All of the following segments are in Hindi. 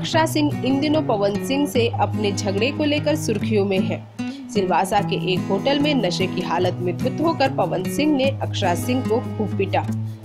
अक्षरा सिंह इन दिनों पवन सिंह से अपने झगड़े को लेकर सुर्खियों में है। सिलवासा के एक होटल में नशे की हालत में धुत होकर पवन सिंह ने अक्षरा सिंह को खूब पीटा।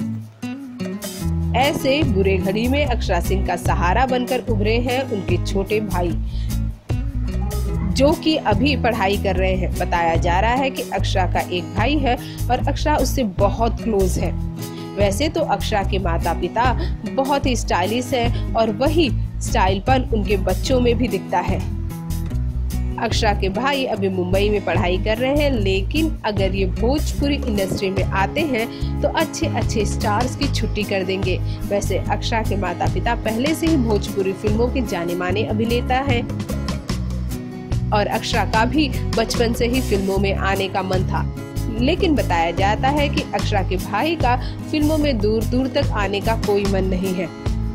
ऐसे बुरे घड़ी में अक्षरा सिंह का सहारा बनकर उभरे हैं उनके छोटे भाई, जो कि अभी पढ़ाई कर रहे हैं। बताया जा रहा है कि अक्षरा का एक भाई है और अक्षरा उससे बहुत क्लोज है। वैसे तो अक्षरा के माता पिता बहुत ही स्टाइलिश हैं और वही स्टाइलपन उनके बच्चों में भी दिखता है। अक्षरा के भाई अभी मुंबई में पढ़ाई कर रहे हैं, लेकिन अगर ये भोजपुरी इंडस्ट्री में आते हैं तो अच्छे अच्छे स्टार्स की छुट्टी कर देंगे। वैसे अक्षरा के माता पिता पहले से ही भोजपुरी फिल्मों के जाने माने अभिनेता हैं और अक्षरा का भी बचपन से ही फिल्मों में आने का मन था, लेकिन बताया जाता है कि अक्षरा के भाई का फिल्मों में दूर दूर तक आने का कोई मन नहीं है।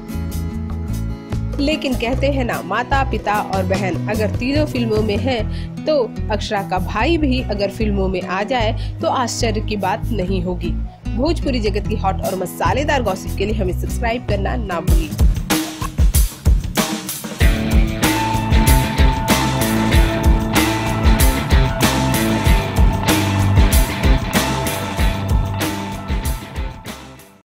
लेकिन कहते हैं ना, माता पिता और बहन अगर तीनों फिल्मों में हैं, तो अक्षरा का भाई भी अगर फिल्मों में आ जाए तो आश्चर्य की बात नहीं होगी। भोजपुरी जगत की हॉट और मसालेदार गॉसिप के लिए हमें सब्सक्राइब करना ना भूलिए।